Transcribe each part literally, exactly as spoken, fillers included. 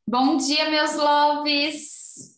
Bom dia, meus loves!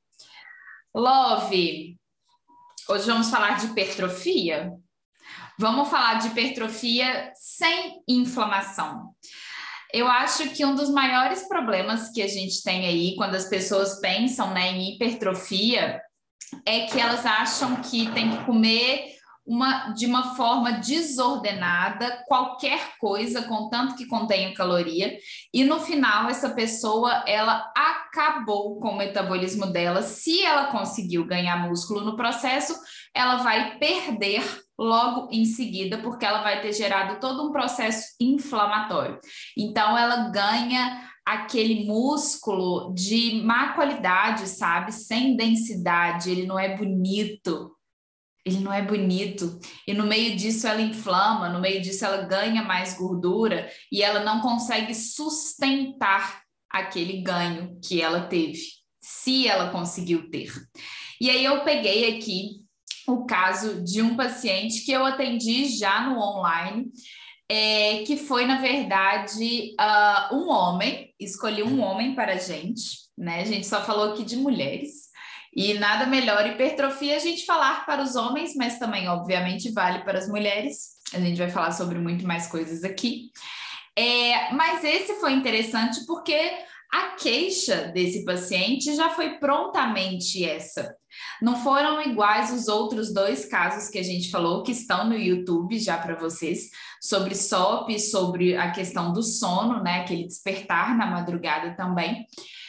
Love, hoje vamos falar de hipertrofia. Vamos falar de hipertrofia sem inflamação. Eu acho que um dos maiores problemas que a gente tem aí quando as pessoas pensam, né, em hipertrofia é que elas acham que tem que comer uma, de uma forma desordenada qualquer coisa, contanto que contenha caloria, e no final essa pessoa ela acabou com o metabolismo dela. Se ela conseguiu ganhar músculo no processo, ela vai perder logo em seguida, porque ela vai ter gerado todo um processo inflamatório. Então ela ganha aquele músculo de má qualidade, sabe? Sem densidade, ele não é bonito. Ele não é bonito. E no meio disso ela inflama, no meio disso ela ganha mais gordura e ela não consegue sustentar aquele ganho que ela teve, se ela conseguiu ter. E aí eu peguei aqui o caso de um paciente que eu atendi já no online, é, que foi, na verdade, uh, um homem, escolhi um homem para a gente, né? A gente só falou aqui de mulheres, e nada melhor hipertrofia a gente falar para os homens, mas também, obviamente, vale para as mulheres. A gente vai falar sobre muito mais coisas aqui. É, mas esse foi interessante porque a queixa desse paciente já foi prontamente essa. Não foram iguais os outros dois casos que a gente falou, que estão no YouTube já para vocês, sobre S O P, sobre a questão do sono, né? Aquele despertar na madrugada também,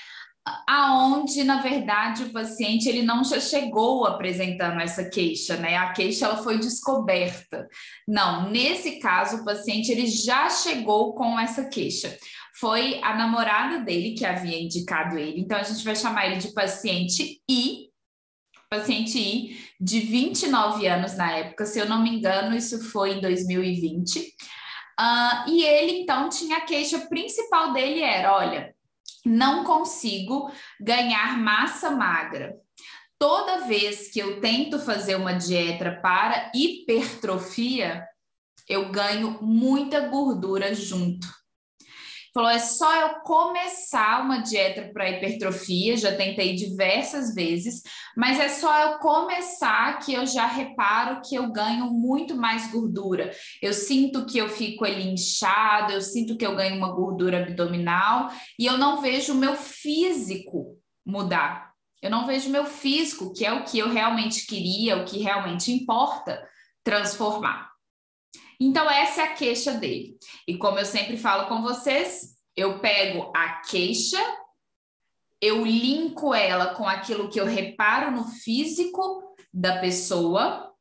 aonde, na verdade, o paciente ele não já chegou apresentando essa queixa, né? A queixa ela foi descoberta. Não, nesse caso, o paciente ele já chegou com essa queixa. Foi a namorada dele que havia indicado ele. Então, a gente vai chamar ele de paciente I, paciente I, de vinte e nove anos na época, se eu não me engano, isso foi em dois mil e vinte. Uh, e ele, então, tinha a queixa principal dele era, olha, não consigo ganhar massa magra. Toda vez que eu tento fazer uma dieta para hipertrofia, eu ganho muita gordura junto. Falou, é só eu começar uma dieta para hipertrofia, já tentei diversas vezes, mas é só eu começar que eu já reparo que eu ganho muito mais gordura. Eu sinto que eu fico ali inchado, eu sinto que eu ganho uma gordura abdominal e eu não vejo o meu físico mudar. Eu não vejo o meu físico, que é o que eu realmente queria, o que realmente importa, transformar. Então, essa é a queixa dele. E como eu sempre falo com vocês, eu pego a queixa, eu linko ela com aquilo que eu reparo no físico da pessoa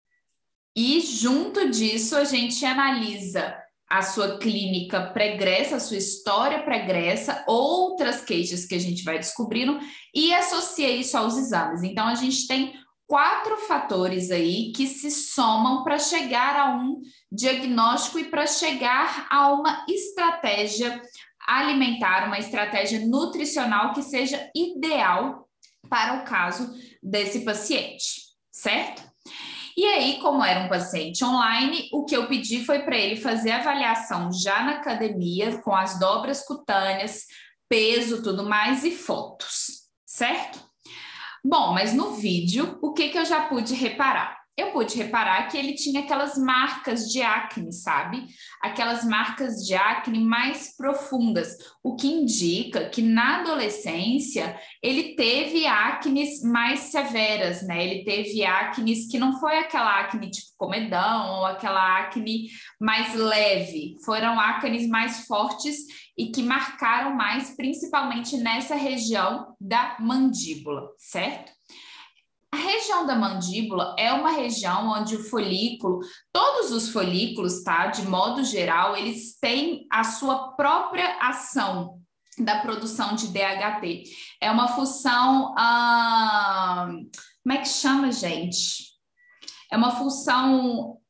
e junto disso a gente analisa a sua clínica pregressa, a sua história pregressa, outras queixas que a gente vai descobrindo e associa isso aos exames. Então, a gente tem quatro fatores aí que se somam para chegar a um diagnóstico e para chegar a uma estratégia alimentar, uma estratégia nutricional que seja ideal para o caso desse paciente, certo? E aí, como era um paciente online, o que eu pedi foi para ele fazer avaliação já na academia, com as dobras cutâneas, peso, tudo mais e fotos, certo? Bom, mas no vídeo, o que que eu já pude reparar? Eu pude reparar que ele tinha aquelas marcas de acne, sabe? Aquelas marcas de acne mais profundas, o que indica que na adolescência ele teve acnes mais severas, né? Ele teve acnes que não foi aquela acne tipo comedão ou aquela acne mais leve, foram acnes mais fortes e que marcaram mais, principalmente nessa região da mandíbula, certo? A região da mandíbula é uma região onde o folículo, todos os folículos, tá? De modo geral, eles têm a sua própria ação da produção de D H T. É uma função, ah, como é que chama, gente? É uma função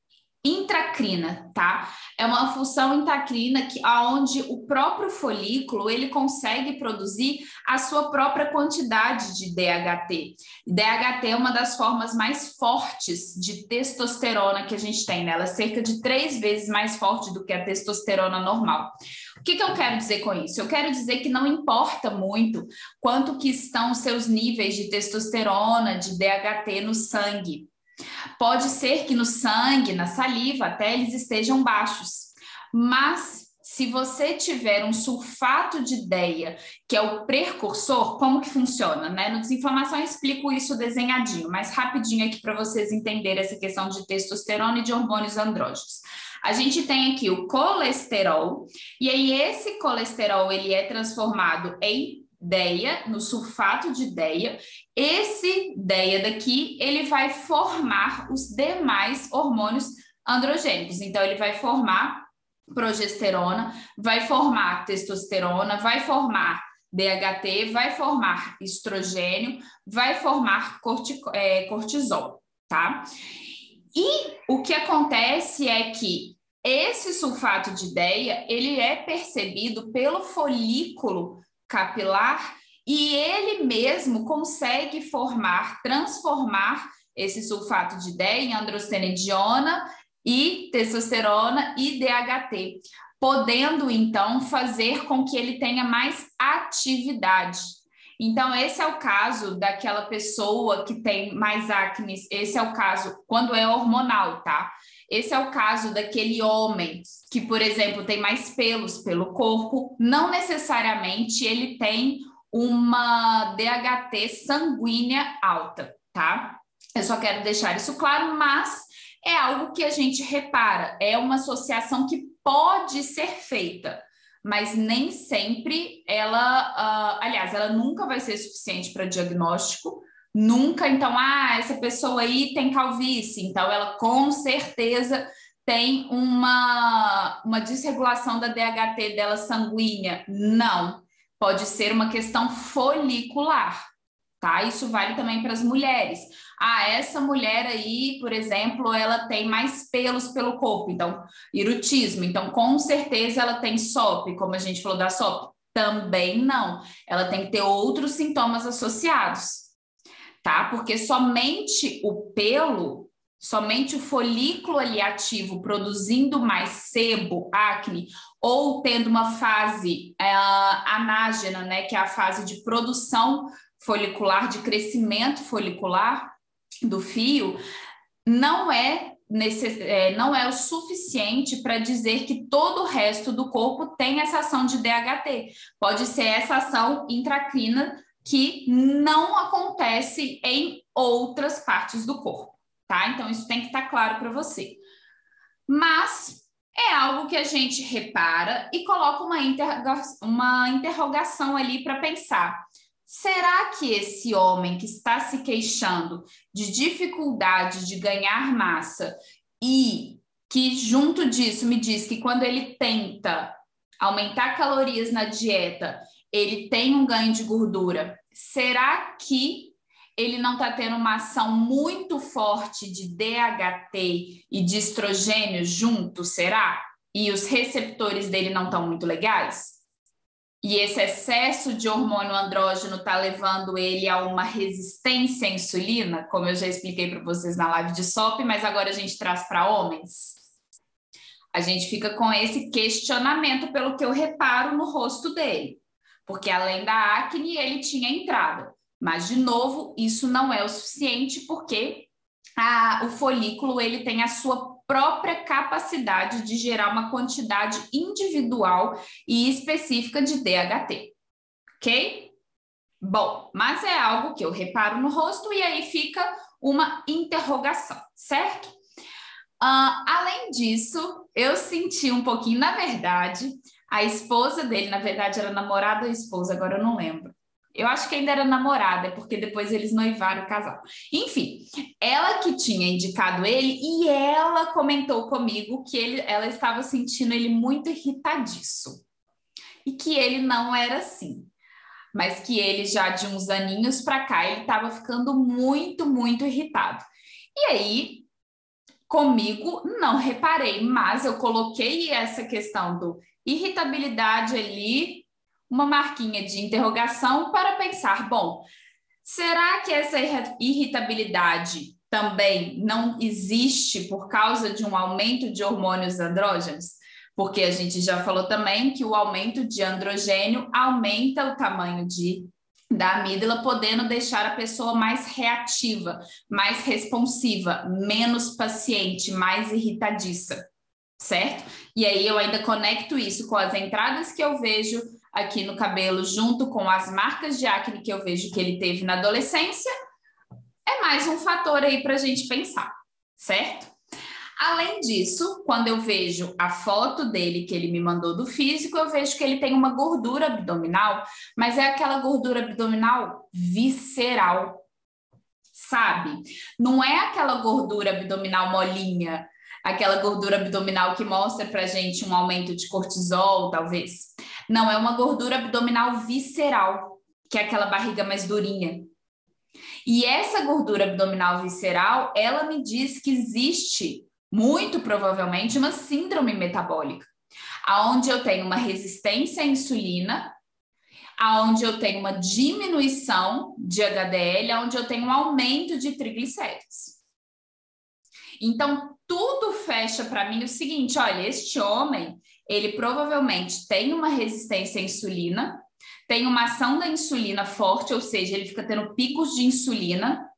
intracrina, tá? É uma função intracrina que aonde o próprio folículo ele consegue produzir a sua própria quantidade de D H T. D H T é uma das formas mais fortes de testosterona que a gente tem, né? Ela é cerca de três vezes mais forte do que a testosterona normal. O que que eu quero dizer com isso? Eu quero dizer que não importa muito quanto que estão os seus níveis de testosterona, de D H T no sangue. Pode ser que no sangue, na saliva, até eles estejam baixos. Mas se você tiver um sulfato de deia, que é o precursor, como que funciona, né? No Desinflamação eu explico isso desenhadinho, mas rapidinho aqui para vocês entenderem essa questão de testosterona e de hormônios andrógenos. A gente tem aqui o colesterol, e aí esse colesterol ele é transformado em deia, no sulfato de deia. Esse deia daqui, ele vai formar os demais hormônios androgênicos. Então, ele vai formar progesterona, vai formar testosterona, vai formar D H T, vai formar estrogênio, vai formar cortico, é, cortisol, tá? E o que acontece é que esse sulfato de deia, ele é percebido pelo folículo capilar e ele mesmo consegue formar, transformar esse sulfato de deia em androstenediona e testosterona e D H T, podendo então fazer com que ele tenha mais atividade. Então, esse é o caso daquela pessoa que tem mais acne, esse é o caso quando é hormonal, tá? Esse é o caso daquele homem que, por exemplo, tem mais pelos pelo corpo, não necessariamente ele tem uma D H T sanguínea alta, tá? Eu só quero deixar isso claro, mas é algo que a gente repara, é uma associação que pode ser feita, mas nem sempre ela, uh, aliás, ela nunca vai ser suficiente para diagnóstico, nunca, então, ah, essa pessoa aí tem calvície, então ela com certeza tem uma, uma desregulação da D H T dela sanguínea. Não, pode ser uma questão folicular, tá? Isso vale também para as mulheres. Ah, essa mulher aí, por exemplo, ela tem mais pelos pelo corpo, então, hirutismo, então com certeza ela tem S O P, como a gente falou da S O P. Também não, ela tem que ter outros sintomas associados, tá? Porque somente o pelo, somente o folículo ali ativo produzindo mais sebo, acne, ou tendo uma fase uh, anágena, né, que é a fase de produção folicular, de crescimento folicular do fio, não é, necess... é, não é o suficiente para dizer que todo o resto do corpo tem essa ação de D H T. Pode ser essa ação intracrina que não acontece em outras partes do corpo, tá? Então, isso tem que estar claro para você. Mas é algo que a gente repara e coloca uma, interroga... uma interrogação ali para pensar. Será que esse homem que está se queixando de dificuldade de ganhar massa e que junto disso me diz que quando ele tenta aumentar calorias na dieta, ele tem um ganho de gordura, será que ele não está tendo uma ação muito forte de D H T e de estrogênio junto, será? E os receptores dele não estão muito legais? E esse excesso de hormônio andrógeno está levando ele a uma resistência à insulina, como eu já expliquei para vocês na live de S O P, mas agora a gente traz para homens. A gente fica com esse questionamento pelo que eu reparo no rosto dele, porque além da acne ele tinha entrada, mas de novo isso não é o suficiente porque a, o folículo ele tem a sua própria capacidade de gerar uma quantidade individual e específica de D H T, ok? Bom, mas é algo que eu reparo no rosto e aí fica uma interrogação, certo? Uh, além disso, eu senti um pouquinho, na verdade, a esposa dele, na verdade era namorada ou esposa, agora eu não lembro. Eu acho que ainda era namorada, porque depois eles noivaram o casal. Enfim, ela que tinha indicado ele e ela comentou comigo que ele, ela estava sentindo ele muito irritadiço. E que ele não era assim. Mas que ele já de uns aninhos para cá, ele estava ficando muito, muito irritado. E aí, Comigo, não reparei, mas eu coloquei essa questão do irritabilidade ali, uma marquinha de interrogação para pensar, bom, será que essa irritabilidade também não existe por causa de um aumento de hormônios andrógenos? Porque a gente já falou também que o aumento de androgênio aumenta o tamanho de, da amígdala, podendo deixar a pessoa mais reativa, mais responsiva, menos paciente, mais irritadiça, certo? E aí eu ainda conecto isso com as entradas que eu vejo aqui no cabelo, junto com as marcas de acne que eu vejo que ele teve na adolescência, é mais um fator aí para a gente pensar, certo? Além disso, quando eu vejo a foto dele que ele me mandou do físico, eu vejo que ele tem uma gordura abdominal, mas é aquela gordura abdominal visceral, sabe? Não é aquela gordura abdominal molinha, aquela gordura abdominal que mostra pra gente um aumento de cortisol, talvez. Não, é uma gordura abdominal visceral, que é aquela barriga mais durinha. E essa gordura abdominal visceral, ela me diz que existe, muito provavelmente, uma síndrome metabólica, aonde eu tenho uma resistência à insulina, aonde eu tenho uma diminuição de H D L, aonde eu tenho um aumento de triglicéridos. Então, tudo fecha para mim o seguinte, olha, este homem, ele provavelmente tem uma resistência à insulina, tem uma ação da insulina forte, ou seja, ele fica tendo picos de insulina,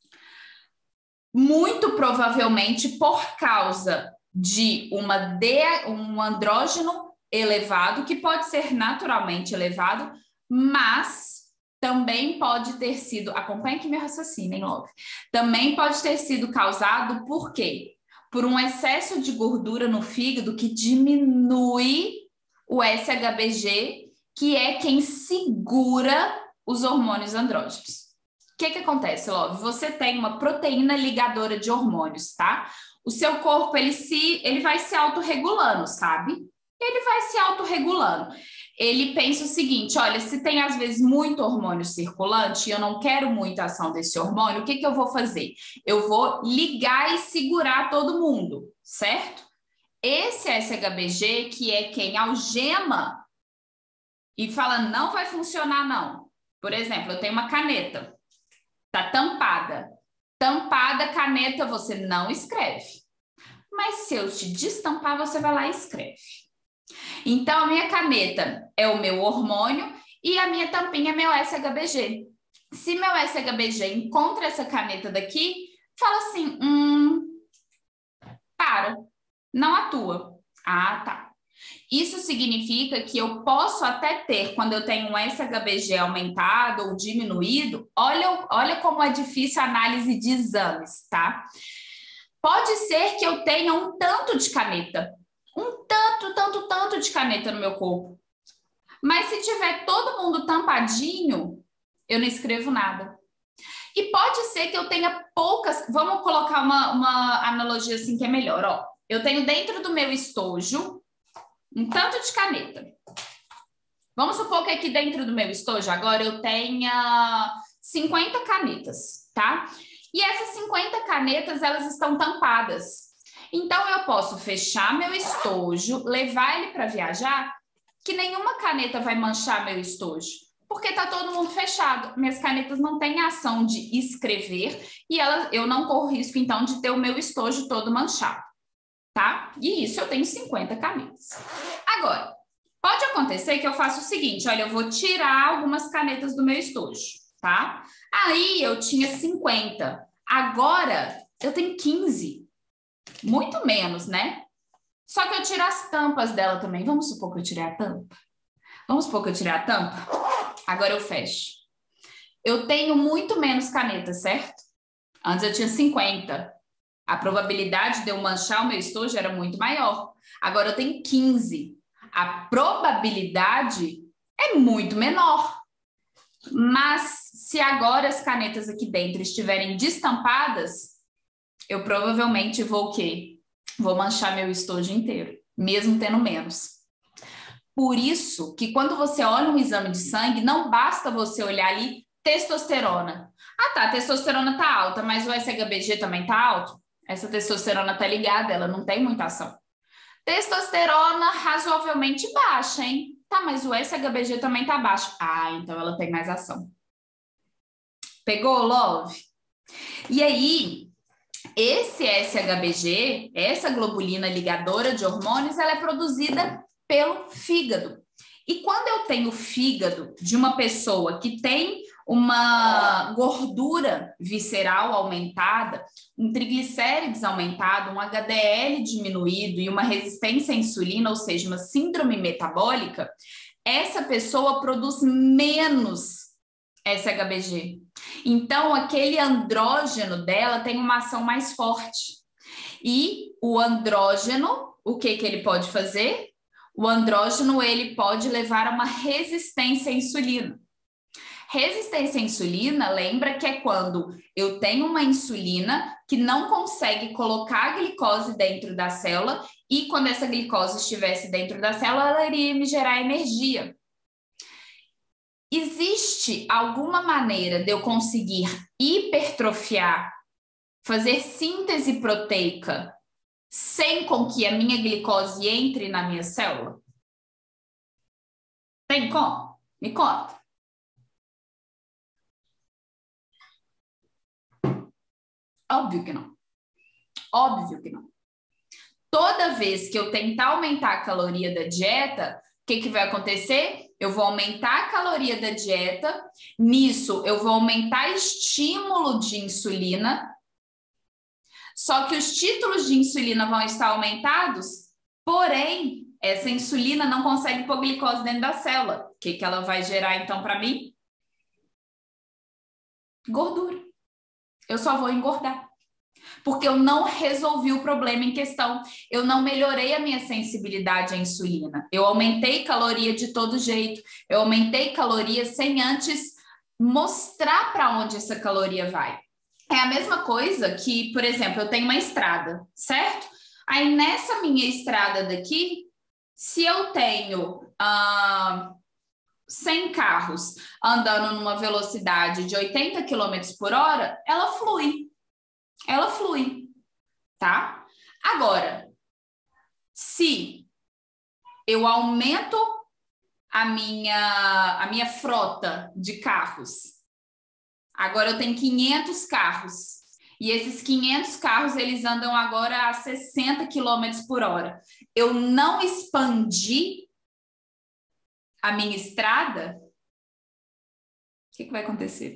muito provavelmente por causa de uma de, um andrógeno elevado, que pode ser naturalmente elevado, mas também pode ter sido, acompanhe aqui meu raciocínio, hein, Love? Também pode ter sido causado por quê? Por um excesso de gordura no fígado que diminui o S H B G, que é quem segura os hormônios andrógenos. O que que acontece, Love? Você tem uma proteína ligadora de hormônios, tá? O seu corpo, ele, se, ele vai se autorregulando, sabe? Ele vai se autorregulando. Ele pensa o seguinte, olha, se tem às vezes muito hormônio circulante e eu não quero muita ação desse hormônio, o que que eu vou fazer? Eu vou ligar e segurar todo mundo, certo? Esse S H B G, que é quem algema e fala, não vai funcionar não. Por exemplo, eu tenho uma caneta, tá tampada. Tampada, caneta, você não escreve. Mas se eu te destampar, você vai lá e escreve. Então, a minha caneta é o meu hormônio e a minha tampinha é meu S H B G. Se meu S H B G encontra essa caneta daqui, fala assim, hum, para, não atua. Ah, tá. Isso significa que eu posso até ter, quando eu tenho um S H B G aumentado ou diminuído, olha, olha como é difícil a análise de exames, tá? Pode ser que eu tenha um tanto de caneta, um tanto, tanto, tanto de caneta no meu corpo. Mas se tiver todo mundo tampadinho, eu não escrevo nada. E pode ser que eu tenha poucas, vamos colocar uma, uma analogia assim que é melhor, ó. Eu tenho dentro do meu estojo um tanto de caneta. Vamos supor que aqui dentro do meu estojo agora eu tenha cinquenta canetas, tá? E essas cinquenta canetas, elas estão tampadas. Então, eu posso fechar meu estojo, levar ele para viajar, que nenhuma caneta vai manchar meu estojo, porque tá todo mundo fechado. Minhas canetas não têm ação de escrever e elas, eu não corro risco, então, de ter o meu estojo todo manchado. Tá? E isso eu tenho cinquenta canetas. Agora, pode acontecer que eu faça o seguinte, olha, eu vou tirar algumas canetas do meu estojo, tá? Aí eu tinha cinquenta, agora eu tenho quinze, muito menos, né? Só que eu tiro as tampas dela também. Vamos supor que eu tirei a tampa? Vamos supor que eu tirei a tampa? Agora eu fecho. Eu tenho muito menos canetas, certo? Antes eu tinha cinquenta. A probabilidade de eu manchar o meu estojo era muito maior. Agora eu tenho quinze. A probabilidade é muito menor. Mas se agora as canetas aqui dentro estiverem destampadas, eu provavelmente vou o quê? Vou manchar meu estojo inteiro, mesmo tendo menos. Por isso que quando você olha um exame de sangue, não basta você olhar ali testosterona. Ah tá, a testosterona tá alta, mas o S H B G também tá alto? Essa testosterona tá ligada, ela não tem muita ação. Testosterona razoavelmente baixa, hein? Tá, mas o S H B G também tá baixo. Ah, então ela tem mais ação. Pegou, Love? E aí, esse S H B G, essa globulina ligadora de hormônios, ela é produzida pelo fígado. E quando eu tenho fígado de uma pessoa que tem uma gordura visceral aumentada, um triglicérides aumentado, um H D L diminuído e uma resistência à insulina, ou seja, uma síndrome metabólica, essa pessoa produz menos S H B G. Então, aquele andrógeno dela tem uma ação mais forte. E o andrógeno, o que que ele pode fazer? O andrógeno, ele pode levar a uma resistência à insulina. Resistência à insulina, lembra que é quando eu tenho uma insulina que não consegue colocar a glicose dentro da célula e quando essa glicose estivesse dentro da célula, ela iria me gerar energia. Existe alguma maneira de eu conseguir hipertrofiar, fazer síntese proteica, sem com que a minha glicose entre na minha célula? Tem como? Me conta. Óbvio que não. Óbvio que não. Toda vez que eu tentar aumentar a caloria da dieta, o que que vai acontecer? Eu vou aumentar a caloria da dieta, nisso eu vou aumentar estímulo de insulina, só que os títulos de insulina vão estar aumentados, porém, essa insulina não consegue pôr glicose dentro da célula. O que que ela vai gerar, então, para mim? Gordura. Eu só vou engordar. Porque eu não resolvi o problema em questão. Eu não melhorei a minha sensibilidade à insulina. Eu aumentei caloria de todo jeito. Eu aumentei caloria sem antes mostrar para onde essa caloria vai. É a mesma coisa que, por exemplo, eu tenho uma estrada, certo? Aí nessa minha estrada daqui, se eu tenho ah, cem carros andando numa velocidade de oitenta quilômetros por hora, ela flui. Ela flui, tá? Agora, se eu aumento a minha, a minha frota de carros, agora eu tenho quinhentos carros, e esses quinhentos carros, eles andam agora a sessenta quilômetros por hora. Eu não expandi a minha estrada, o que que vai acontecer?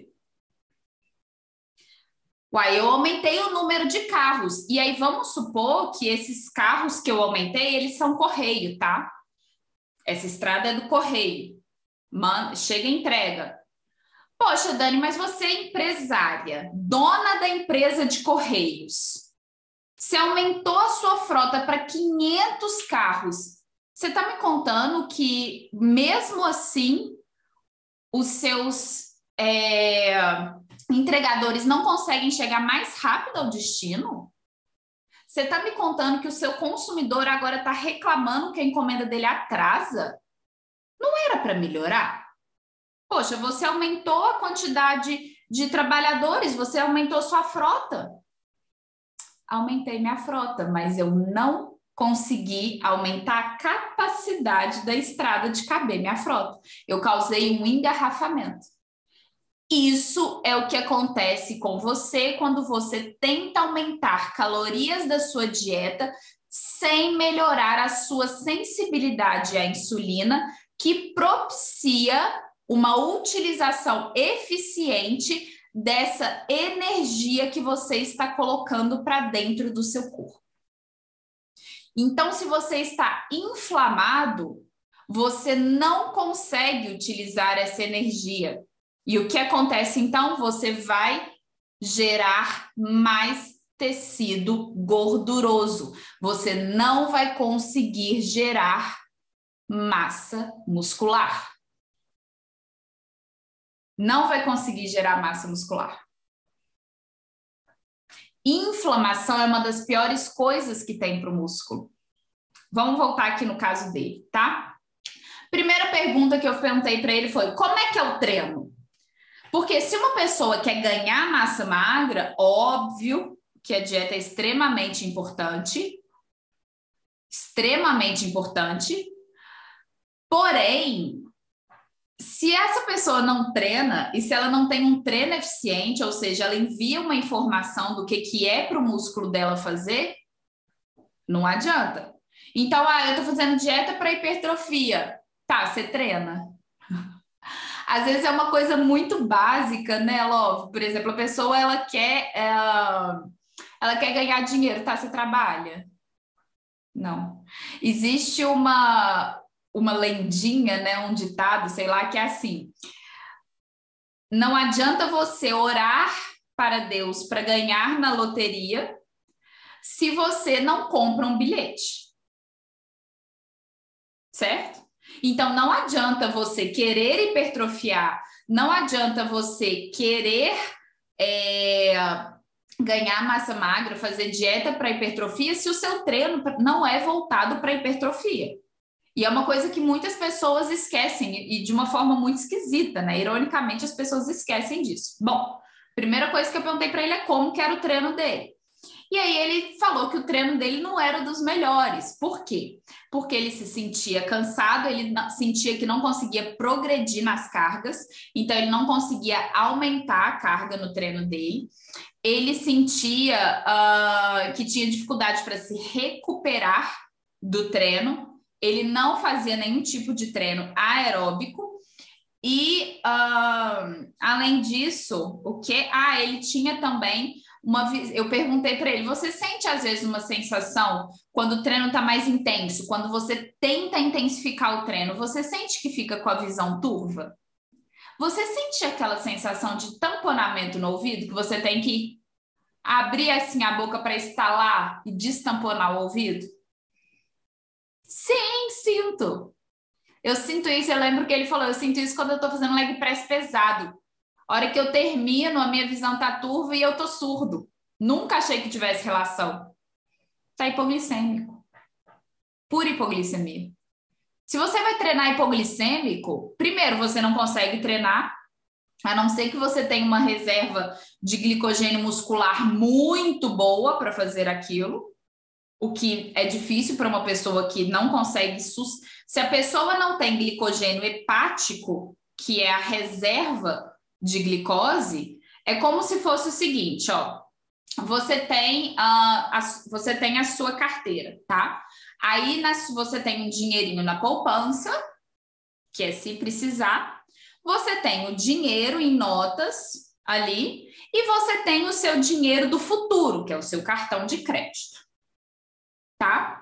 Uai, eu aumentei o número de carros. E aí vamos supor que esses carros que eu aumentei, eles são correio, tá? Essa estrada é do correio. Man, chega e entrega. Poxa, Dani, mas você é empresária, dona da empresa de correios. Você aumentou a sua frota para quinhentos carros. Você está me contando que, mesmo assim, os seus... É... entregadores não conseguem chegar mais rápido ao destino? Você está me contando que o seu consumidor agora está reclamando que a encomenda dele atrasa? Não era para melhorar? Poxa, você aumentou a quantidade de trabalhadores, você aumentou sua frota. Aumentei minha frota, mas eu não consegui aumentar a capacidade da estrada de caber minha frota. Eu causei um engarrafamento. Isso é o que acontece com você quando você tenta aumentar calorias da sua dieta sem melhorar a sua sensibilidade à insulina, que propicia uma utilização eficiente dessa energia que você está colocando para dentro do seu corpo. Então, se você está inflamado, você não consegue utilizar essa energia. E o que acontece, então? Você vai gerar mais tecido gorduroso. Você não vai conseguir gerar massa muscular. Não vai conseguir gerar massa muscular. Inflamação é uma das piores coisas que tem para o músculo. Vamos voltar aqui no caso dele, tá? Primeira pergunta que eu perguntei para ele foi: como é que é o treino? Porque se uma pessoa quer ganhar massa magra, óbvio que a dieta é extremamente importante, extremamente importante, porém, se essa pessoa não treina e se ela não tem um treino eficiente, ou seja, ela envia uma informação do que, que é para o músculo dela fazer, não adianta. Então, ah, eu tô fazendo dieta para hipertrofia. Tá, você treina. Às vezes é uma coisa muito básica, né, Love? Por exemplo, a pessoa, ela quer, ela, ela quer ganhar dinheiro, tá? Você trabalha? Não. Existe uma, uma lendinha, né, um ditado, sei lá, que é assim: não adianta você orar para Deus para ganhar na loteria se você não compra um bilhete. Certo? Então, não adianta você querer hipertrofiar, não adianta você querer é, ganhar massa magra, fazer dieta para hipertrofia, se o seu treino não é voltado para hipertrofia. E é uma coisa que muitas pessoas esquecem, e de uma forma muito esquisita, né? Ironicamente, as pessoas esquecem disso. Bom, primeira coisa que eu perguntei para ele é como que era o treino dele. E aí ele falou que o treino dele não era dos melhores. Por quê? Porque ele se sentia cansado, ele sentia que não conseguia progredir nas cargas, então ele não conseguia aumentar a carga no treino dele. Ele sentia uh, que tinha dificuldade para se recuperar do treino, ele não fazia nenhum tipo de treino aeróbico. E, uh, além disso, o que? Ah, ele tinha também uma... Eu perguntei para ele, você sente às vezes uma sensação quando o treino está mais intenso, quando você tenta intensificar o treino, você sente que fica com a visão turva? Você sente aquela sensação de tamponamento no ouvido, que você tem que abrir assim a boca para estalar e destamponar o ouvido? Sim, sinto. Eu sinto isso, eu lembro que ele falou, eu sinto isso quando eu tô fazendo leg press pesado. A hora que eu termino, a minha visão tá turva e eu tô surdo. Nunca achei que tivesse relação. Tá hipoglicêmico. Pura hipoglicemia. Se você vai treinar hipoglicêmico, primeiro, você não consegue treinar, a não ser que você tenha uma reserva de glicogênio muscular muito boa para fazer aquilo, o que é difícil para uma pessoa que não consegue... Sus... Se a pessoa não tem glicogênio hepático, que é a reserva de glicose, é como se fosse o seguinte, ó, você tem, uh, a, você tem a sua carteira, tá? Aí na, você tem um dinheirinho na poupança, que é se precisar, você tem o dinheiro em notas ali, e você tem o seu dinheiro do futuro, que é o seu cartão de crédito, tá?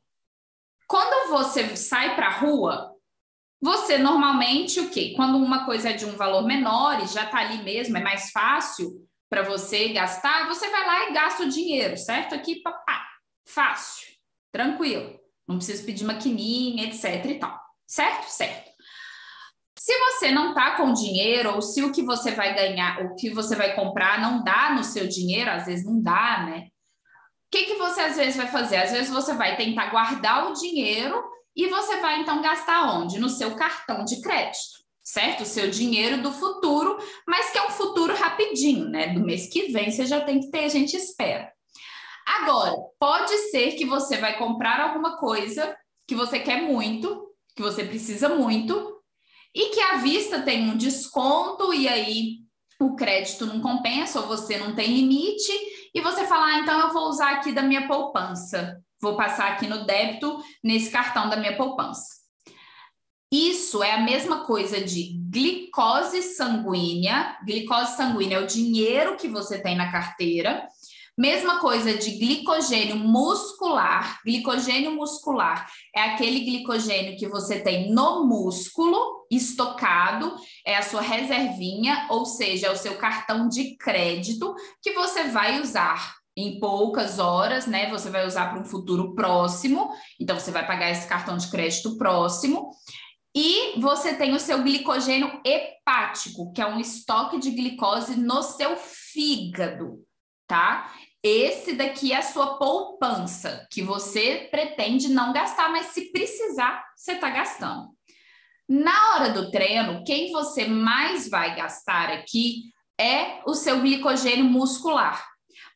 Quando você sai para a rua, você normalmente o quê? Quando uma coisa é de um valor menor e já está ali mesmo, é mais fácil para você gastar, você vai lá e gasta o dinheiro, certo? Aqui, papá, fácil, tranquilo. Não precisa pedir maquininha, etc e tal. Certo? Certo. Se você não está com dinheiro, ou se o que você vai ganhar, o que você vai comprar não dá no seu dinheiro, às vezes não dá, né? O que, que você às vezes vai fazer? Às vezes você vai tentar guardar o dinheiro e você vai então gastar onde? No seu cartão de crédito, certo? O seu dinheiro do futuro, mas que é um futuro rapidinho, né? Do mês que vem você já tem que ter, a gente espera. Agora, pode ser que você vai comprar alguma coisa que você quer muito, que você precisa muito, e que à vista tem um desconto e aí o crédito não compensa ou você não tem limite e você fala, ah, então eu vou usar aqui da minha poupança, vou passar aqui no débito nesse cartão da minha poupança. Isso é a mesma coisa de glicose sanguínea. Glicose sanguínea é o dinheiro que você tem na carteira. Mesma coisa de glicogênio muscular. Glicogênio muscular é aquele glicogênio que você tem no músculo estocado, é a sua reservinha, ou seja, é o seu cartão de crédito que você vai usar em poucas horas, né? Você vai usar para um futuro próximo, então você vai pagar esse cartão de crédito próximo. E você tem o seu glicogênio hepático, que é um estoque de glicose no seu fígado, tá? Esse daqui é a sua poupança, que você pretende não gastar, mas se precisar, você está gastando. Na hora do treino, quem você mais vai gastar aqui é o seu glicogênio muscular.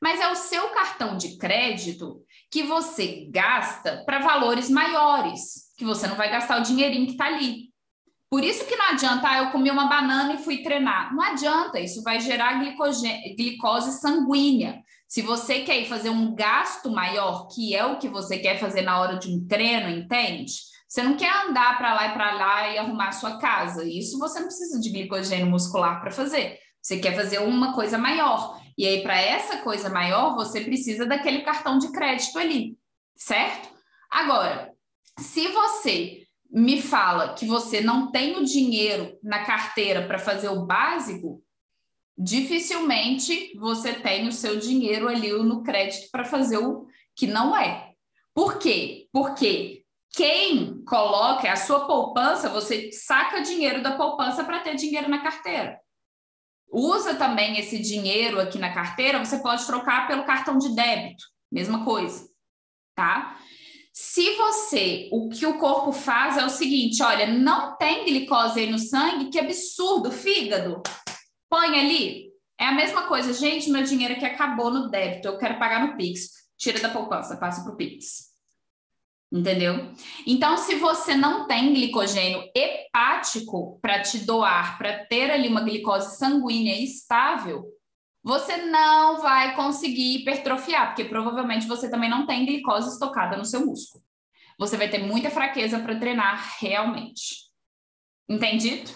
mas é o seu cartão de crédito que você gasta para valores maiores, que você não vai gastar o dinheirinho que está ali. Por isso que não adianta, ah, eu comi uma banana e fui treinar. Não adianta, isso vai gerar glicose sanguínea. Se você quer ir fazer um gasto maior, que é o que você quer fazer na hora de um treino, entende? Você não quer andar para lá e para lá e arrumar a sua casa. Isso você não precisa de glicogênio muscular para fazer. Você quer fazer uma coisa maior. E aí, para essa coisa maior, você precisa daquele cartão de crédito ali, certo? Agora, se você me fala que você não tem o dinheiro na carteira para fazer o básico, dificilmente você tem o seu dinheiro ali no crédito para fazer o que não é. Por quê? Porque quem coloca a sua poupança, você saca dinheiro da poupança para ter dinheiro na carteira. Usa também esse dinheiro aqui na carteira, você pode trocar pelo cartão de débito, mesma coisa, tá? Se você, o que o corpo faz é o seguinte, olha, não tem glicose aí no sangue, que absurdo, fígado, põe ali, é a mesma coisa, gente, meu dinheiro aqui acabou no débito, eu quero pagar no Pix, tira da poupança, passa para o Pix. Entendeu? Então, se você não tem glicogênio hepático para te doar, para ter ali uma glicose sanguínea estável, você não vai conseguir hipertrofiar, porque provavelmente você também não tem glicose estocada no seu músculo. Você vai ter muita fraqueza para treinar realmente. Entendido?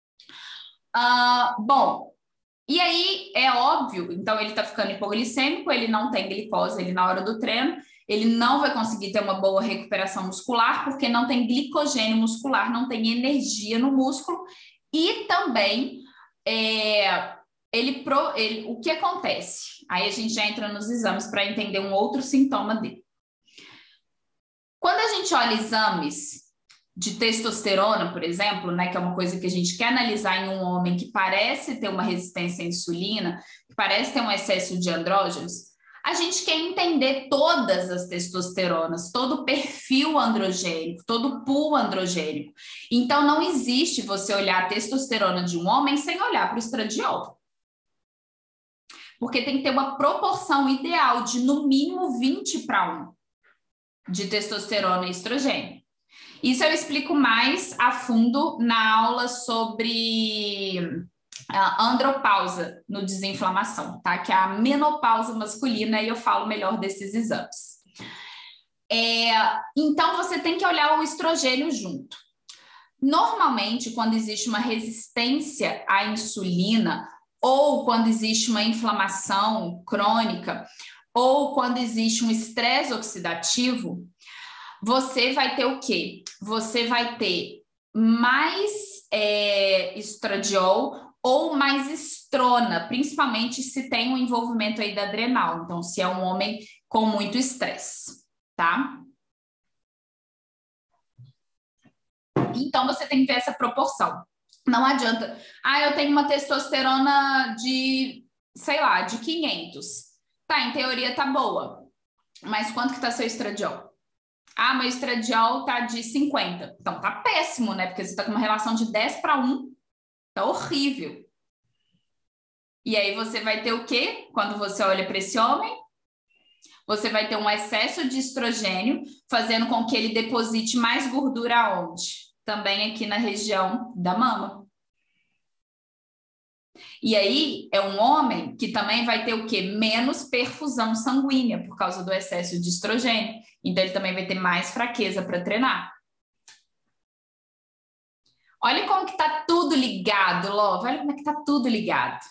Uh, bom, e aí é óbvio, então ele está ficando hipoglicêmico, ele não tem glicose ele na hora do treino, ele não vai conseguir ter uma boa recuperação muscular, porque não tem glicogênio muscular, não tem energia no músculo, e também é, ele, pro, ele, o que acontece? Aí a gente já entra nos exames para entender um outro sintoma dele. Quando a gente olha exames de testosterona, por exemplo, né, que é uma coisa que a gente quer analisar em um homem que parece ter uma resistência à insulina, que parece ter um excesso de andrógenos, a gente quer entender todas as testosteronas, todo o perfil androgênico, todo o pool androgênico. Então, não existe você olhar a testosterona de um homem sem olhar para o estradiol. Porque tem que ter uma proporção ideal de, no mínimo, vinte para um de testosterona e estrogênio. Isso eu explico mais a fundo na aula sobre a andropausa no desinflamação, tá? Que é a menopausa masculina, e eu falo melhor desses exames. É, então, você tem que olhar o estrogênio junto. Normalmente, quando existe uma resistência à insulina, ou quando existe uma inflamação crônica, ou quando existe um estresse oxidativo, você vai ter o quê? Você vai ter mais é, estradiol ou mais estrona, principalmente se tem um envolvimento aí da adrenal. Então, se é um homem com muito estresse, tá? Então, você tem que ver essa proporção. Não adianta. Ah, eu tenho uma testosterona de, sei lá, de quinhentos. Tá, em teoria tá boa. Mas quanto que tá seu estradiol? Ah, meu estradiol tá de cinquenta. Então tá péssimo, né? Porque você tá com uma relação de dez para um. Tá horrível. E aí você vai ter o quê? Quando você olha para esse homem, você vai ter um excesso de estrogênio, fazendo com que ele deposite mais gordura aonde? Também aqui na região da mama. E aí é um homem que também vai ter o quê? Menos perfusão sanguínea por causa do excesso de estrogênio. Então ele também vai ter mais fraqueza para treinar. Olha como que tá tudo ligado, Love. Olha como é que tá tudo ligado.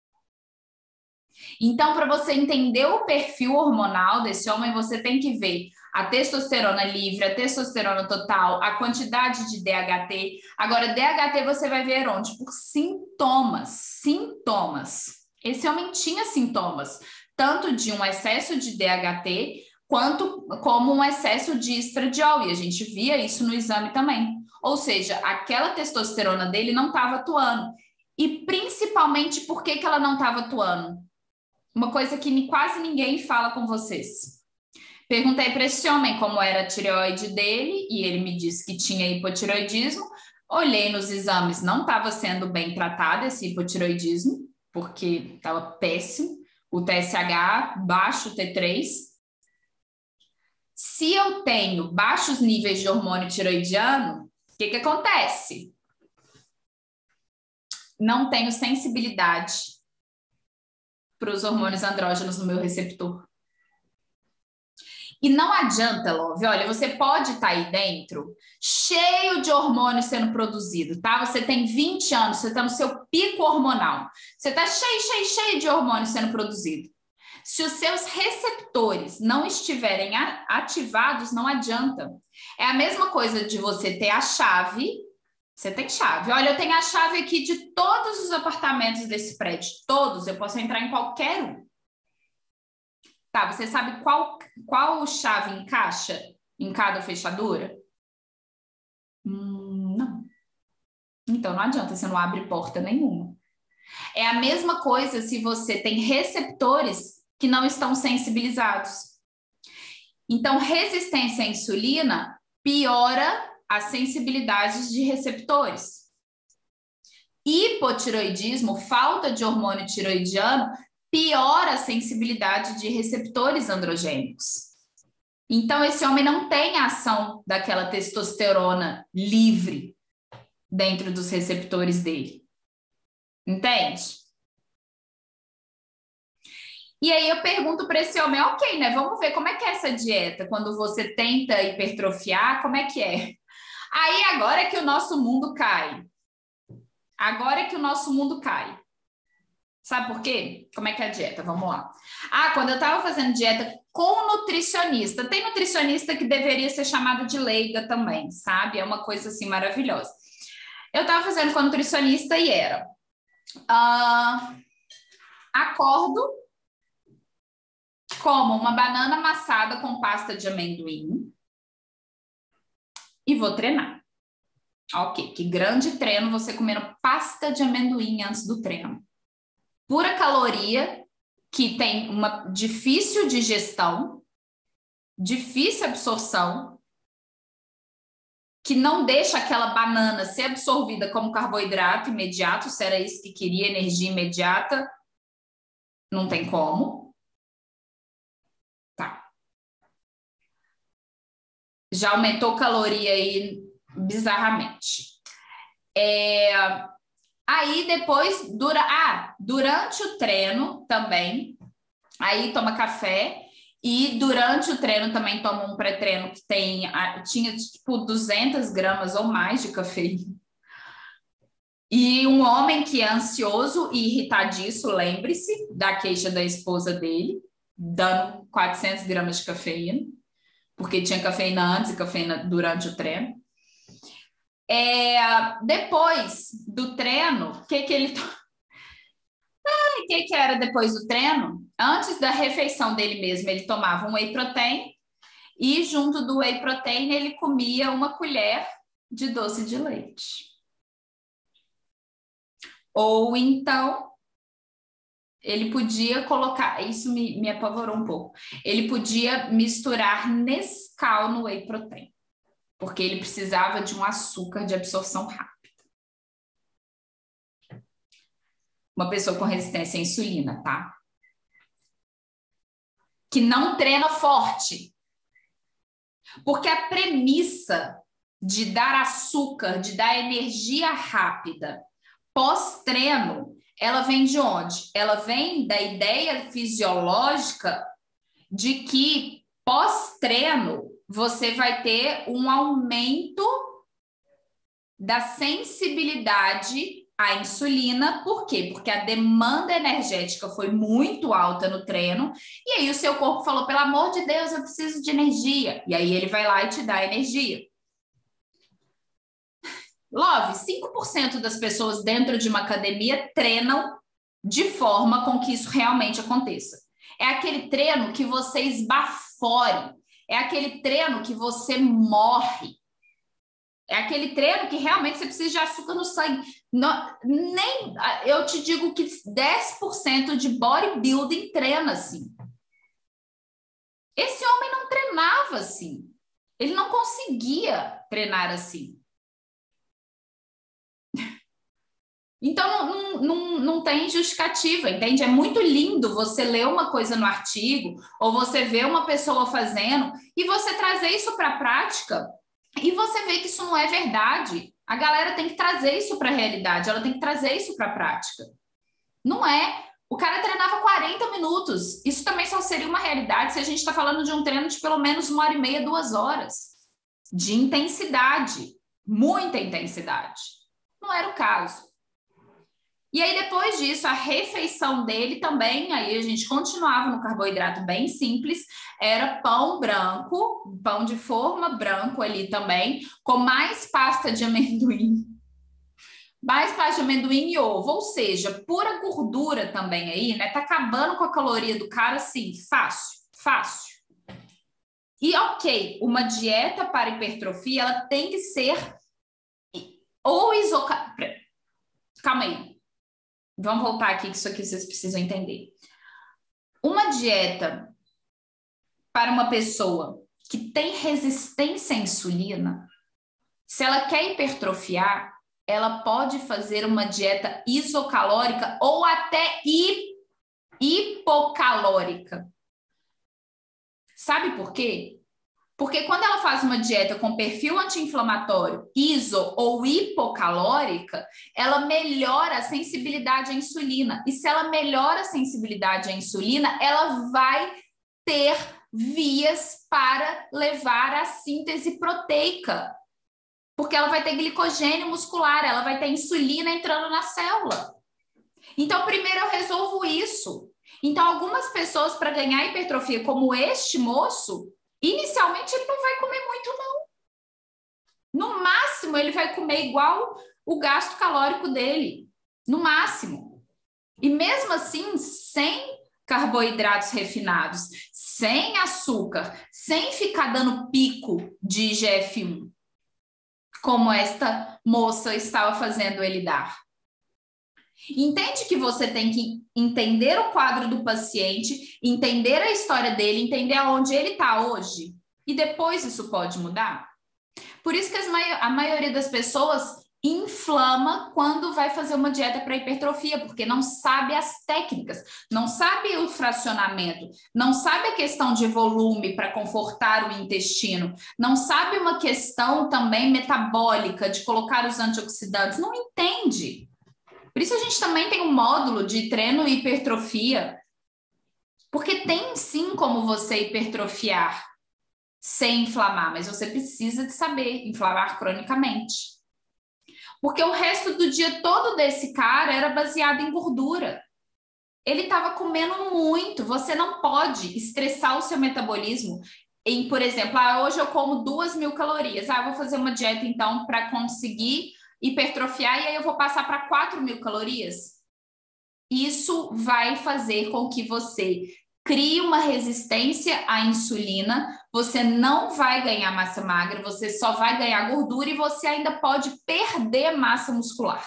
Então, para você entender o perfil hormonal desse homem, você tem que ver a testosterona livre, a testosterona total, a quantidade de D H T. Agora, D H T você vai ver onde? Por sintomas. Sintomas. Esse homem tinha sintomas, tanto de um excesso de D H T, quanto como um excesso de estradiol. E a gente via isso no exame também. Ou seja, aquela testosterona dele não estava atuando. E principalmente, por que que ela não estava atuando? Uma coisa que quase ninguém fala com vocês. Perguntei para esse homem como era a tireoide dele e ele me disse que tinha hipotireoidismo. Olhei nos exames, não estava sendo bem tratado esse hipotireoidismo, porque estava péssimo. o T S H, baixo T três. Se eu tenho baixos níveis de hormônio tiroidiano, o que que acontece? Não tenho sensibilidade para os hormônios andrógenos no meu receptor. E não adianta, Love, olha, você pode estar aí dentro cheio de hormônio sendo produzido, tá? Você tem vinte anos, você está no seu pico hormonal. Você está cheio, cheio, cheio de hormônio sendo produzido. Se os seus receptores não estiverem ativados, não adianta. É a mesma coisa de você ter a chave. Você tem chave. Olha, eu tenho a chave aqui de todos os apartamentos desse prédio. Todos. Eu posso entrar em qualquer um. Tá, você sabe qual, qual chave encaixa em cada fechadura? Hum, não. Então não adianta, você não abre porta nenhuma. É a mesma coisa se você tem receptores que não estão sensibilizados. Então, resistência à insulina piora as sensibilidades de receptores. Hipotiroidismo, falta de hormônio tiroidiano, piora a sensibilidade de receptores androgênicos. Então, esse homem não tem a ação daquela testosterona livre dentro dos receptores dele. Entende? E aí eu pergunto para esse homem, ok, né? Vamos ver como é que é essa dieta quando você tenta hipertrofiar, como é que é? Aí agora é que o nosso mundo cai. Agora é que o nosso mundo cai. Sabe por quê? Como é que é a dieta? Vamos lá. Ah, quando eu estava fazendo dieta com nutricionista, tem nutricionista que deveria ser chamado de leiga também, sabe? É uma coisa assim maravilhosa. Eu estava fazendo com nutricionista e era uh, acordo, como uma banana amassada com pasta de amendoim e vou treinar. Ok, que grande treino você comendo pasta de amendoim antes do treino. Pura caloria, que tem uma difícil digestão, difícil absorção, que não deixa aquela banana ser absorvida como carboidrato imediato, se era isso que queria, energia imediata, não tem como. Tá. Já aumentou caloria aí bizarramente. É... Aí depois, dura... ah, durante o treino também, aí toma café e durante o treino também toma um pré-treino que tem, tinha tipo duzentas gramas ou mais de cafeína. E um homem que é ansioso e irritadiço, lembre-se da queixa da esposa dele, dando quatrocentas gramas de cafeína, porque tinha cafeína antes e cafeína durante o treino. É, depois do treino, o que que ele... Ah, o que que era depois do treino? Antes da refeição dele mesmo, ele tomava um whey protein e junto do whey protein ele comia uma colher de doce de leite. Ou então, ele podia colocar... Isso me, me apavorou um pouco. Ele podia misturar Nescau no whey protein, porque ele precisava de um açúcar de absorção rápida. Uma pessoa com resistência à insulina, tá? Que não treina forte. Porque a premissa de dar açúcar, de dar energia rápida pós-treino, ela vem de onde? Ela vem da ideia fisiológica de que pós-treino você vai ter um aumento da sensibilidade à insulina. Por quê? Porque a demanda energética foi muito alta no treino e aí o seu corpo falou, pelo amor de Deus, eu preciso de energia. E aí ele vai lá e te dá energia. Love, cinco por cento das pessoas dentro de uma academia treinam de forma com que isso realmente aconteça. É aquele treino que você esbafore, é aquele treino que você morre. É aquele treino que realmente você precisa de açúcar no sangue. Não, nem, eu te digo que dez por cento de bodybuilding treina assim. Esse homem não treinava assim. Ele não conseguia treinar assim. Então, não, não, não tem justificativa, entende? É muito lindo você ler uma coisa no artigo, ou você ver uma pessoa fazendo, e você trazer isso para a prática, e você vê que isso não é verdade. A galera tem que trazer isso para a realidade, ela tem que trazer isso para a prática. Não é. O cara treinava quarenta minutos. Isso também só seria uma realidade se a gente está falando de um treino de pelo menos uma hora e meia, duas horas. De intensidade. Muita intensidade. Não era o caso. E aí, depois disso, a refeição dele também, aí a gente continuava no carboidrato bem simples, era pão branco, pão de forma branco ali também, com mais pasta de amendoim, mais pasta de amendoim e ovo, ou seja, pura gordura também aí, né? Tá acabando com a caloria do cara, assim, fácil, fácil. E ok, uma dieta para hipertrofia, ela tem que ser ou isoca... Calma aí. Vamos voltar aqui, que isso aqui vocês precisam entender. Uma dieta para uma pessoa que tem resistência à insulina, se ela quer hipertrofiar, ela pode fazer uma dieta isocalórica ou até hipocalórica. Sabe por quê? Porque quando ela faz uma dieta com perfil anti-inflamatório, iso ou hipocalórica, ela melhora a sensibilidade à insulina. E se ela melhora a sensibilidade à insulina, ela vai ter vias para levar à síntese proteica. Porque ela vai ter glicogênio muscular, ela vai ter insulina entrando na célula. Então, primeiro eu resolvo isso. Então, algumas pessoas, para ganhar hipertrofia, como este moço, inicialmente ele não vai comer muito, não. No máximo, ele vai comer igual o gasto calórico dele. No máximo. E mesmo assim, sem carboidratos refinados, sem açúcar, sem ficar dando pico de I G F um, como esta moça estava fazendo ele dar. Entende que você tem que entender o quadro do paciente, entender a história dele, entender aonde ele está hoje, e depois isso pode mudar? Por isso que as mai- a maioria das pessoas inflama quando vai fazer uma dieta para hipertrofia, porque não sabe as técnicas, não sabe o fracionamento, não sabe a questão de volume para confortar o intestino, não sabe uma questão também metabólica de colocar os antioxidantes, não entende. Por isso a gente também tem um módulo de treino e hipertrofia, porque tem sim como você hipertrofiar sem inflamar, mas você precisa de saber inflamar cronicamente. Porque o resto do dia todo desse cara era baseado em gordura. Ele estava comendo muito. Você não pode estressar o seu metabolismo em, por exemplo, ah, hoje eu como duas mil calorias. Ah, eu vou fazer uma dieta então para conseguir hipertrofiar e aí eu vou passar para quatro mil calorias. Isso vai fazer com que você crie uma resistência à insulina, você não vai ganhar massa magra, você só vai ganhar gordura e você ainda pode perder massa muscular.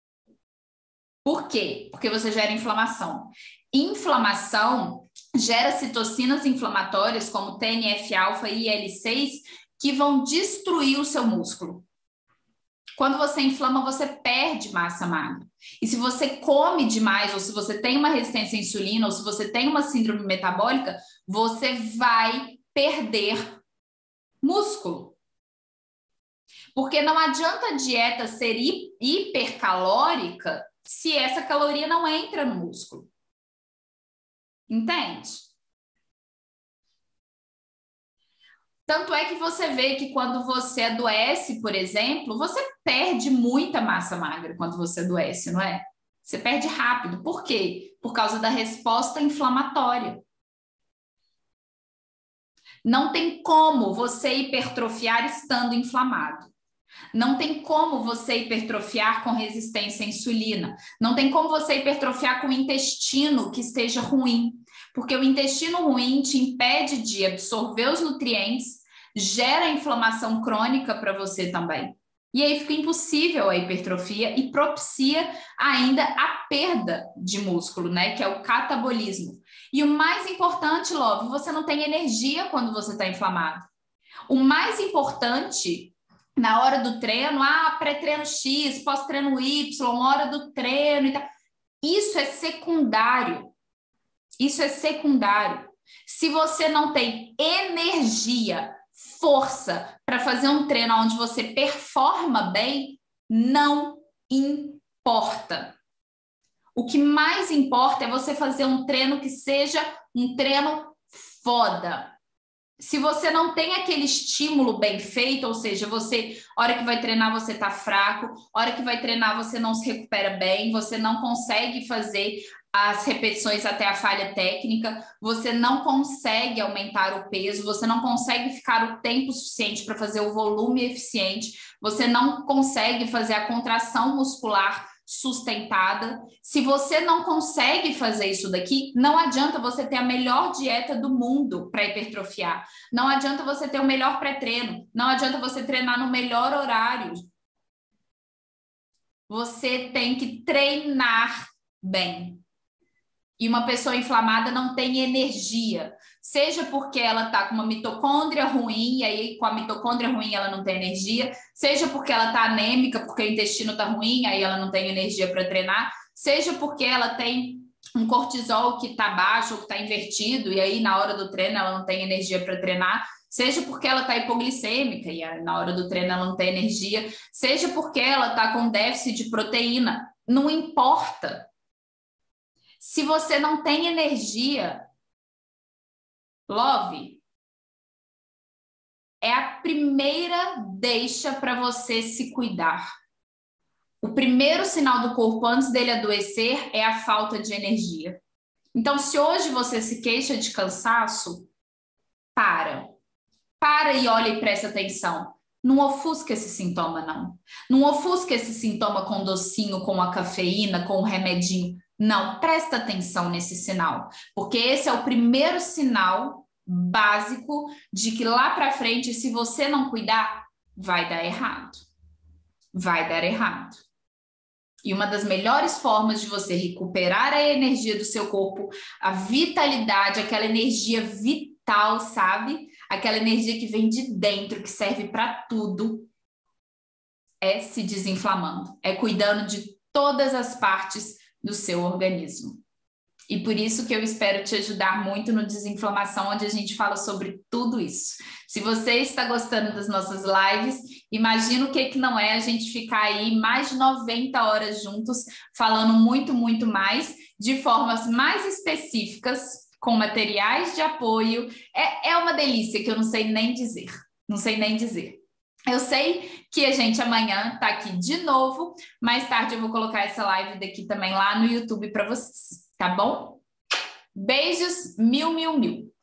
Por quê? Porque você gera inflamação. Inflamação gera citocinas inflamatórias como T N F alfa e I L seis que vão destruir o seu músculo. Quando você inflama, você perde massa magra. E se você come demais, ou se você tem uma resistência à insulina, ou se você tem uma síndrome metabólica, você vai perder músculo. Porque não adianta a dieta ser hipercalórica se essa caloria não entra no músculo. Entende? Tanto é que você vê que quando você adoece, por exemplo, você perde muita massa magra quando você adoece, não é? Você perde rápido. Por quê? Por causa da resposta inflamatória. Não tem como você hipertrofiar estando inflamado. Não tem como você hipertrofiar com resistência à insulina. Não tem como você hipertrofiar com o intestino que esteja ruim. Porque o intestino ruim te impede de absorver os nutrientes, gera inflamação crônica para você também. E aí fica impossível a hipertrofia e propicia ainda a perda de músculo, né? Que é o catabolismo. E o mais importante, Love, você não tem energia quando você está inflamado. O mais importante na hora do treino, ah, pré-treino X, pós-treino Y, hora do treino e tal. Isso é secundário. Isso é secundário. Se você não tem energia, força para fazer um treino onde você performa bem, não importa. O que mais importa é você fazer um treino que seja um treino foda. Se você não tem aquele estímulo bem feito, ou seja, você, hora que vai treinar, você tá fraco, hora que vai treinar, você não se recupera bem, você não consegue fazer as repetições até a falha técnica, você não consegue aumentar o peso, você não consegue ficar o tempo suficiente para fazer o volume eficiente, você não consegue fazer a contração muscular sustentada. Se você não consegue fazer isso daqui, não adianta você ter a melhor dieta do mundo para hipertrofiar. Não adianta você ter o melhor pré-treino. Não adianta você treinar no melhor horário. Você tem que treinar bem. E uma pessoa inflamada não tem energia. Seja porque ela está com uma mitocôndria ruim, e aí com a mitocôndria ruim ela não tem energia. Seja porque ela está anêmica, porque o intestino está ruim, aí ela não tem energia para treinar. Seja porque ela tem um cortisol que está baixo ou que está invertido, e aí na hora do treino ela não tem energia para treinar. Seja porque ela está hipoglicêmica, e aí na hora do treino ela não tem energia. Seja porque ela está com déficit de proteína. Não importa. Se você não tem energia, Love, é a primeira deixa para você se cuidar. O primeiro sinal do corpo antes dele adoecer é a falta de energia. Então, se hoje você se queixa de cansaço, para. Para e olha e presta atenção. Não ofusca esse sintoma, não. Não ofusca esse sintoma com docinho, com a cafeína, com o remedinho. Não, presta atenção nesse sinal, porque esse é o primeiro sinal básico de que lá para frente, se você não cuidar, vai dar errado. Vai dar errado. E uma das melhores formas de você recuperar a energia do seu corpo, a vitalidade, aquela energia vital, sabe? Aquela energia que vem de dentro, que serve para tudo, é se desinflamando, é cuidando de todas as partes do seu organismo. E por isso que eu espero te ajudar muito no Desinflamação, onde a gente fala sobre tudo isso. Se você está gostando das nossas lives, imagina o que que não é a gente ficar aí mais de noventa horas juntos, falando muito, muito mais, de formas mais específicas, com materiais de apoio. É, é uma delícia que eu não sei nem dizer. Não sei nem dizer. Eu sei que a gente amanhã tá aqui de novo. Mais tarde eu vou colocar essa live daqui também lá no YouTube para vocês, tá bom? Beijos, mil, mil, mil.